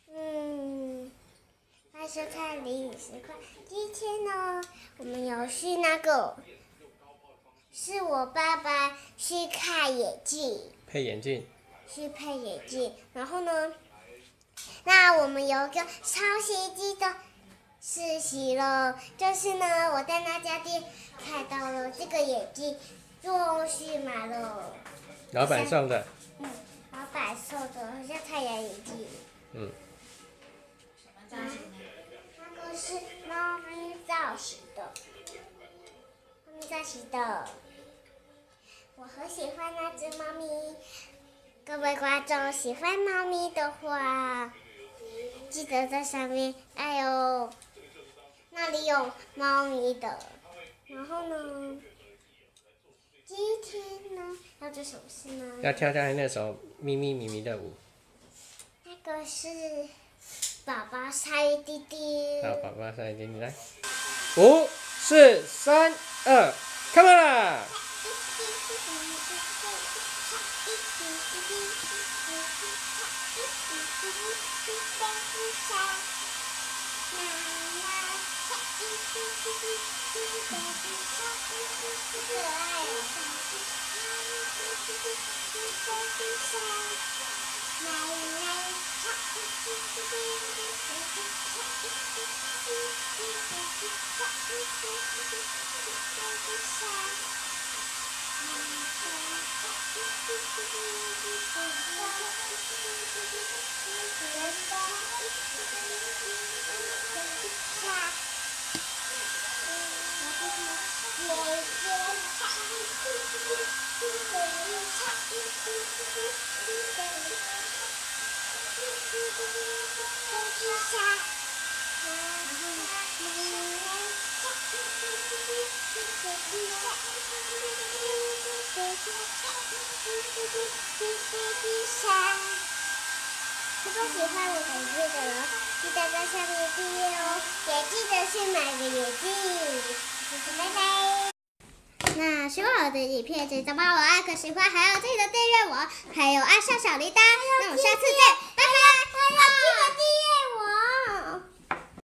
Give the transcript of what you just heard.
快收看零10块。今天呢，我们有去那个，是我爸爸去看眼镜， 配眼镜。 去配眼镜。然后呢，那我们有一个超奇迹的事情了，就是呢，我在那家店看到了这个眼镜，终于买了。 老板送的。 老板送的，好像太阳眼镜。 什么造型呢？ 那个是猫咪造型的，猫咪造型的。我很喜欢那只猫咪。各位观众喜欢猫咪的话，记得在上面，那里有猫咪的。然后呢，今天呢要做什么事呢？ 要跳跳那首咪咪咪咪的舞。 那个是宝宝鲨鱼弟弟。 好，宝宝鲨鱼弟弟来，5、4、3、2 ，come on！如果喜欢我的影片的人，记得在下面订阅哦，也记得去买个眼镜。谢谢，拜拜。那喜欢我的影片，记得帮我按个喜欢，还要记得订阅我，还有按上小铃铛。那我们下次见。